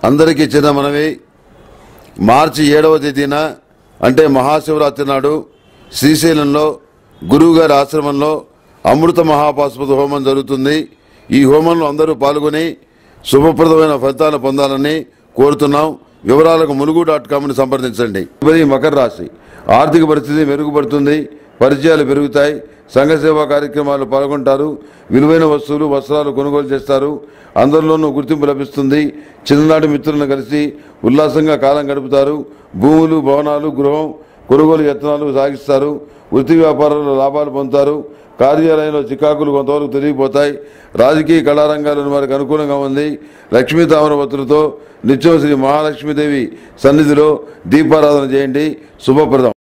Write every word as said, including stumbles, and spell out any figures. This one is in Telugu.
అందరికీ చిన్న మనవి, మార్చి ఏడవ తేదీన అంటే మహాశివరాత్రి నాడు శ్రీశైలంలో గురువుగారి ఆశ్రమంలో అమృత మహాపాశుపత హోమం జరుగుతుంది. ఈ హోమంలో అందరూ పాల్గొని శుభప్రదమైన ఫలితాలను పొందాలని కోరుతున్నాం. వివరాలకు ములుగు డాట్ కామ్ని సంప్రదించండి. మకర రాశి ఆర్థిక పరిస్థితి మెరుగుపడుతుంది, పరిచయాలు పెరుగుతాయి, సంఘ సేవా కార్యక్రమాలు పాల్గొంటారు, విలువైన వస్తువులు వస్త్రాలు కొనుగోలు చేస్తారు, అందరిలోనూ గుర్తింపు లభిస్తుంది. చిన్ననాటి మిత్రులను కలిసి ఉల్లాసంగా కాలం గడుపుతారు. భూములు, భవనాలు, గృహం కొనుగోలు యత్నాలు సాగిస్తారు. వృత్తి వ్యాపారాల్లో లాభాలు పొందుతారు. కార్యాలయంలో చికాకులు కొంతవరకు తొలగిపోతాయి. రాజకీయ కళారంగాలను వారికి అనుకూలంగా ఉంది. లక్ష్మీ తామరవత్తులతో నిత్యం శ్రీ మహాలక్ష్మీదేవి సన్నిధిలో దీపారాధన చేయండి. శుభప్రదం.